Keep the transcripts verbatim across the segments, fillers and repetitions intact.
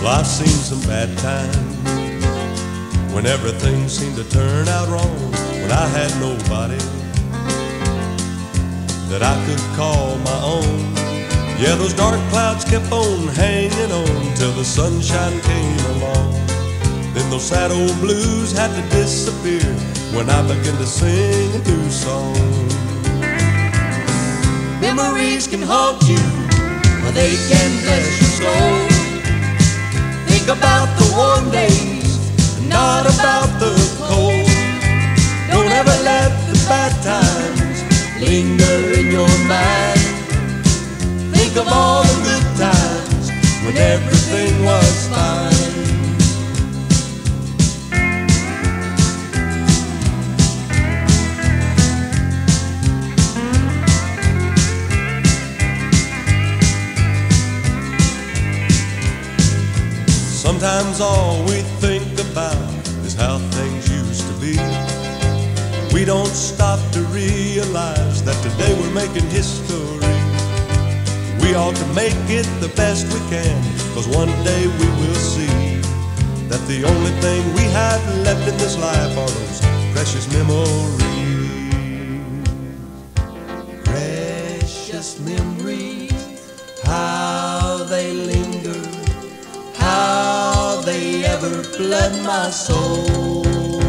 I've seen some bad times when everything seemed to turn out wrong, when I had nobody that I could call my own. Yeah, those dark clouds kept on hanging on till the sunshine came along. Then those sad old blues had to disappear when I began to sing a new song. Memories can haunt you, or they can bless your soul. Think about the warm days, not about the cold. Don't ever let the bad times linger in your mind. Think of all the good times when everything was fine. Sometimes all we think about is how things used to be. We don't stop to realize that today we're making history. We ought to make it the best we can, 'cause one day we will see that the only thing we have left in this life are those precious memories. Precious memories, how they linger, how they ever flood my soul.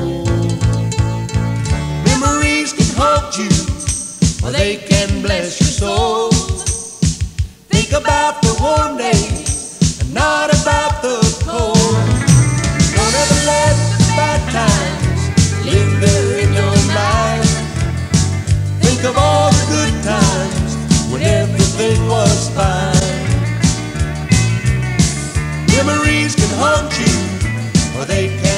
Memories can haunt you, or they can bless your soul. Think about the warm days and not about the cold. Don't ever let the bad times linger in your mind. Think of all the good times when everything was fine. Memories can haunt you, or they can